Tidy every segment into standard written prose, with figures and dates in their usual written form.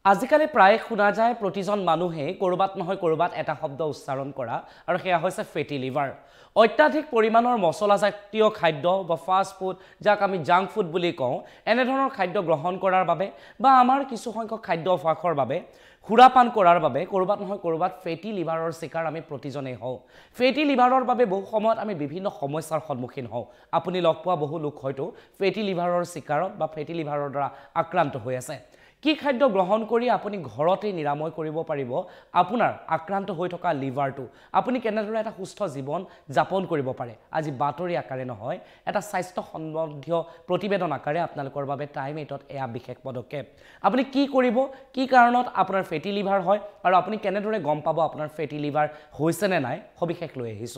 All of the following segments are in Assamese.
আজিকালি প্ৰায় শুনা যায় প্ৰতিজন মানুহে কৰবাত নহয় কৰবাত এটা শব্দ উচ্চাৰণ কৰা আৰু সেয়া হৈছে ফেটি লিভাৰ অত্যাধিক পৰিমাণৰ মছলাজাতীয় খাদ্য বা ফাষ্ট ফুড যাক আমি জাংক ফুড বুলি কওঁ এনে ধৰণৰ খাদ্য গ্ৰহণ কৰাৰ বাবে বা আমাৰ কিছু সংখ্যক খাদ্য অভ্যাসৰ বাবে সুৰাপান কৰাৰ বাবে কৰবাত নহয় কৰবাত ফেটি লিভাৰৰ শিকাৰ আমি প্ৰতিজনেই হওঁ ফেটি লিভাৰৰ বাবে বহু সময়ত আমি বিভিন্ন সমস্যাৰ সন্মুখীন হওঁ আপুনি লগ পোৱা বহু লোক হয়তো ফেটি লিভাৰৰ শিকাৰত বা ফেটি লিভাৰৰ দ্বাৰা আক্ৰান্ত হৈ আছে কি খাদ্য গ্ৰহণ কৰি আপুনি ঘৰতে নিৰাময় কৰিব পাৰিব আপোনাৰ আক্ৰান্ত হৈ থকা লিভাৰটো আপুনি কেনেদৰে এটা সুস্থ জীৱন যাপন কৰিব পাৰে আজি বাতৰি আকাৰে নহয় এটা স্বাস্থ্য সম্বন্ধীয় প্ৰতিবেদন আকাৰে আপোনালোকৰ বাবে টাইম 8ত এয়া বিশেষ পদক্ষেপ আপুনি কি কৰিব কি কাৰণত আপোনাৰ ফেটি লিভাৰ হয় আৰু আপুনি কেনেদৰে গম পাব আপোনাৰ ফেটি লিভাৰ হৈছে নে নাই সবিশেষ লৈ আহিছো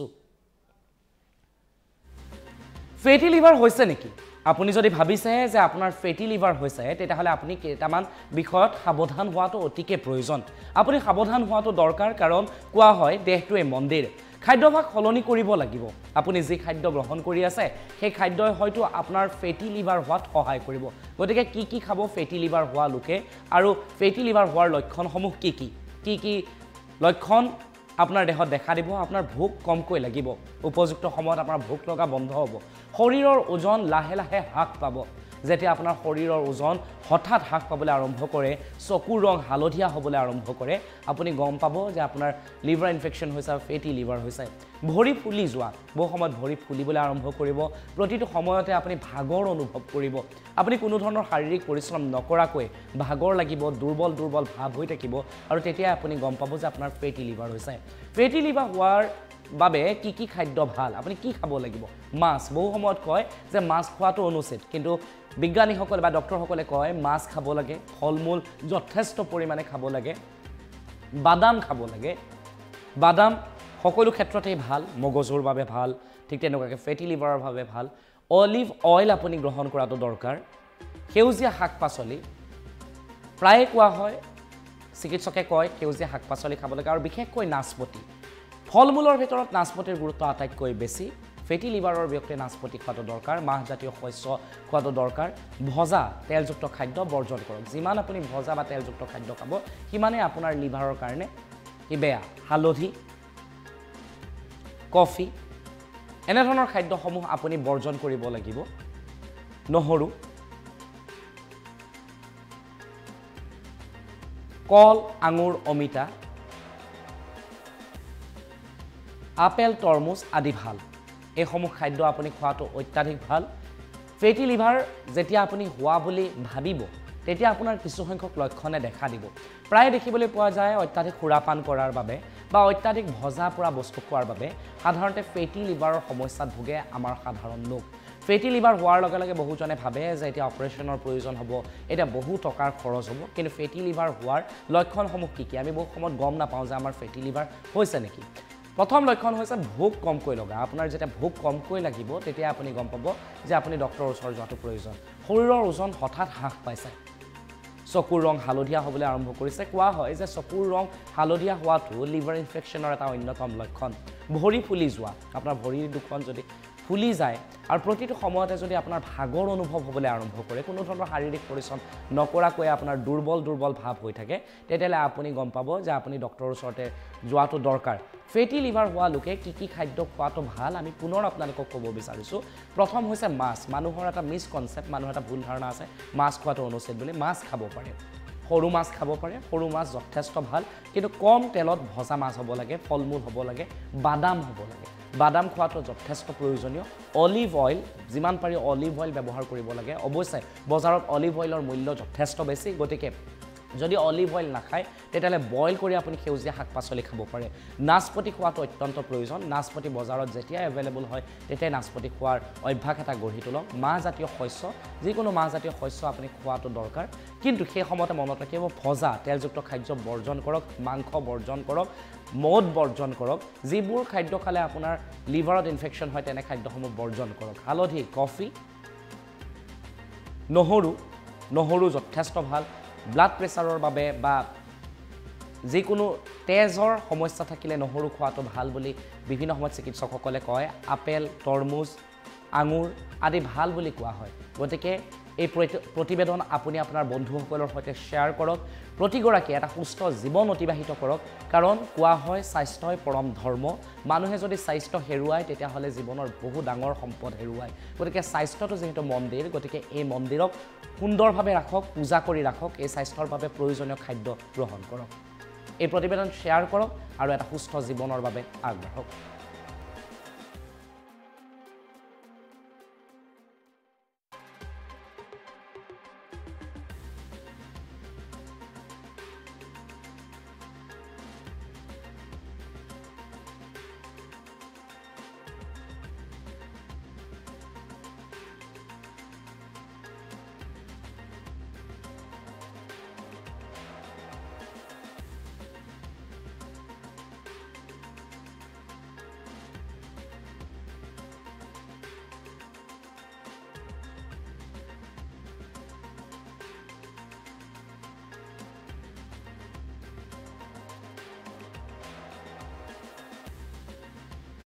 ফেটি লিভাৰ হৈছে নেকি আপুনি যদি ভাবিছে যে আপোনাৰ ফেটি লিভাৰ হৈছে তেতিয়াহলে আপুনি কেইটামান বিষয়ত সাৱধান হোৱাটো অতিকে প্ৰয়োজন আপুনি সাৱধান হোৱাটো দৰকাৰ কাৰণ কোৱা হয় দেহটোৱে মন্দিৰ খাদ্যভাগ সলনি কৰিব লাগিব আপুনি যি খাদ্য গ্ৰহণ কৰি আছে সেই খাদ্যই হয়তো আপোনাৰ ফেটি লিভাৰ হোৱাত সহায় কৰিব গতিকে কি খাব ফেটি লিভাৰ হোৱা লোকে আৰু ফেটি লিভাৰ হোৱাৰ লক্ষণসমূহ কি লক্ষণ আপোনাৰ দেহত দেখা দিব আপোনাৰ ভোক কমকৈ লাগিব উপযুক্ত সময়ত আপোনাৰ ভোক লগা বন্ধ হ'ব শৰীৰৰ ওজন লাহে লাহে হ্ৰাস পাব যেতিয়া আপোনাৰ শৰীৰৰ ওজন হঠাৎ হ্ৰাস পাবলৈ আৰম্ভ কৰে চকুৰ ৰং হালধীয়া হ'বলৈ আৰম্ভ কৰে আপুনি গম পাব যে আপোনাৰ লিভাৰ ইনফেকচন হৈছে ফেটি লিভাৰ হৈছে ভৰি ফুলি যোৱা বহু সময়ত ভৰি ফুলিবলৈ আৰম্ভ কৰিব প্ৰতিটো সময়তে আপুনি ভাগৰ অনুভৱ কৰিব আপুনি কোনো ধৰণৰ শাৰীৰিক পৰিশ্ৰম নকৰাকৈ ভাগৰ লাগিব দুৰ্বল ভাৱ হৈ থাকিব আৰু তেতিয়া আপুনি গম পাব যে আপোনাৰ ফেটি লিভাৰ হৈছে ফেটি লিভাৰ হোৱাৰ বাবে কি খাদ্য ভাল আপুনি কি খাব লাগিব মাছ বহু সময়ত কয় যে মাছ খোৱাটো অনুচিত কিন্তু বিজ্ঞানীসকল বা ডক্টৰসকলে কয় মাছ খাব লাগে ফলমূল যথেষ্ট পৰিমাণে খাব লাগে বাদাম খাব লাগে বাদাম সকলো ক্ষেত্ৰতেই ভাল মগজুৰ বাবে ভাল ঠিক তেনেকুৱাকৈ ফেটি লিভাৰৰ বাবে ভাল অলিভ অইল আপুনি গ্ৰহণ কৰাটো দৰকাৰ সেউজীয়া শাক-পাচলি প্ৰায় কোৱা হয় চিকিৎসকে কয় সেউজীয়া শাক-পাচলি খাব লাগে আৰু বিশেষকৈ নাচপতি ফলমূলৰ ভিতৰত নাচপতিৰ গুৰুত্ব আটাইতকৈ বেছি ফেটি লিভাৰৰ ব্যক্তিয়ে নাচপতি খোৱাটো দৰকাৰ মাহজাতীয় শস্য খোৱাটো দৰকাৰ ভজা তেলযুক্ত খাদ্য বৰ্জন কৰক যিমান আপুনি ভজা বা তেলযুক্ত খাদ্য খাব সিমানেই আপোনাৰ লিভাৰৰ কাৰণে কি বেয়া হালধি কফি এনে ধৰণৰ খাদ্যসমূহ আপুনি বৰ্জন কৰিব লাগিব নহৰু কল আঙুৰ অমিতা আপেল তৰমুজ আদি ভাল এইসমূহ খাদ্য আপুনি খোৱাটো অত্যাধিক ভাল ফেটি লিভাৰ যেতিয়া আপুনি হোৱা বুলি ভাবিব তেতিয়া আপোনাৰ কিছু সংখ্যক লক্ষণে দেখা দিব প্ৰায় দেখিবলৈ পোৱা যায় অত্যাধিক সুৰাপান কৰাৰ বাবে বা অত্যাধিক ভজা পৰা বস্তু খোৱাৰ বাবে সাধাৰণতে ফেটি লিভাৰৰ সমস্যাত ভোগে আমাৰ সাধাৰণ লোক ফেটি লিভাৰ হোৱাৰ লগে লগে বহুজনে ভাবে যে এতিয়া অপাৰেশ্যনৰ প্ৰয়োজন হ'ব এটা বহু টকাৰ খৰচ হ'ব কিন্তু ফেটি লিভাৰ হোৱাৰ লক্ষণসমূহ কি আমি বহু সময়ত গম নাপাওঁ যে আমাৰ ফেটি লিভাৰ হৈছে নেকি প্ৰথম লক্ষণ হৈছে ভোক কমকৈ লগা আপোনাৰ যেতিয়া ভোক কমকৈ লাগিব তেতিয়া আপুনি গম পাব যে আপুনি ডক্টৰৰ ওচৰত যোৱাটো প্ৰয়োজন শৰীৰৰ ওজন হঠাৎ হ্ৰাস পাইছে চকুৰ ৰং হালধীয়া হ'বলৈ আৰম্ভ কৰিছে কোৱা হয় যে চকুৰ ৰং হালধীয়া হোৱাটো লিভাৰ ইনফেকচনৰ এটা অন্যতম লক্ষণ ভৰি ফুলি যোৱা আপোনাৰ ভৰিৰ দুখন যদি ফুলি যায় আৰু প্ৰতিটো সময়তে যদি আপোনাৰ ভাগৰ অনুভৱ হ'বলৈ আৰম্ভ কৰে কোনো ধৰণৰ শাৰীৰিক পৰিশ্ৰম নকৰাকৈ আপোনাৰ দুৰ্বল ভাৱ হৈ থাকে তেতিয়ালে আপুনি গম পাব যে আপুনি ডক্টৰৰ ওচৰতে যোৱাটো দৰকাৰ ফেটি লিভাৰ হোৱা লোকে কি খাদ্য খোৱাটো ভাল আমি পুনৰ আপোনালোকক ক'ব বিচাৰিছোঁ প্ৰথম হৈছে মাছ মানুহৰ এটা মিসকনসেপ্ট মানুহৰ এটা ভুল ধাৰণা আছে মাছ খোৱাটো অনুচিত বুলি মাছ খাব পাৰে সৰু মাছ খাব পাৰে সৰু মাছ যথেষ্ট ভাল কিন্তু কম তেলত ভজা মাছ হ'ব লাগে ফলমূল হ'ব লাগে বাদাম হ'ব লাগে বাদাম খোৱাটো যথেষ্ট প্ৰয়োজনীয় অলিভ অইল যিমান পাৰি অলিভ অইল ব্যৱহাৰ কৰিব লাগে অৱশ্যে বজাৰত অলিভ অইলৰ মূল্য যথেষ্ট বেছি গতিকে যদি অলিভ অইল নাখায় তেতিয়ালে বইল কৰি আপুনি সেউজীয়া শাক-পাচলি খাব পাৰে নাচপতি খোৱাটো অত্যন্ত প্ৰয়োজন নাচপতি বজাৰত যেতিয়া এভেইলেবল হয় তেতিয়া নাচপতি খোৱাৰ অভ্যাস এটা গঢ়ি তোলক মাহজাতীয় শস্য যিকোনো মাহজাতীয় শস্য আপুনি খোৱাটো দৰকাৰ কিন্তু সেই সময়তে মনত ৰাখিব ভজা তেলযুক্ত খাদ্য বৰ্জন কৰক মাংস বৰ্জন কৰক মদ বৰ্জন কৰক যিবোৰ খাদ্য খালে আপোনাৰ লিভাৰত ইনফেকচন হয় তেনে খাদ্যসমূহ বৰ্জন কৰক হালধি কফি নহৰু যথেষ্ট ভাল ব্লাড প্ৰেছাৰৰ বাবে বা যিকোনো তেজৰ সমস্যা থাকিলে নহৰু খোৱাটো ভাল বুলি বিভিন্ন সময়ত চিকিৎসকসকলে কয় আপেল তৰমুজ আঙুৰ আদি ভাল বুলি কোৱা হয় গতিকে এই প্ৰতিবেদন আপুনি আপোনাৰ বন্ধুসকলৰ সৈতে শ্বেয়াৰ কৰক প্ৰতিগৰাকীয়ে এটা সুস্থ জীৱন অতিবাহিত কৰক কাৰণ কোৱা হয় স্বাস্থ্যই পৰম ধৰ্ম মানুহে যদি স্বাস্থ্য হেৰুৱায় তেতিয়াহ'লে জীৱনৰ বহু ডাঙৰ সম্পদ হেৰুৱায় গতিকে স্বাস্থ্যটো যেহেতু মন্দিৰ গতিকে এই মন্দিৰক সুন্দৰভাৱে ৰাখক পূজা কৰি ৰাখক এই স্বাস্থ্যৰ বাবে প্ৰয়োজনীয় খাদ্য গ্ৰহণ কৰক এই প্ৰতিবেদন শ্বেয়াৰ কৰক আৰু এটা সুস্থ জীৱনৰ বাবে আগবাঢ়ক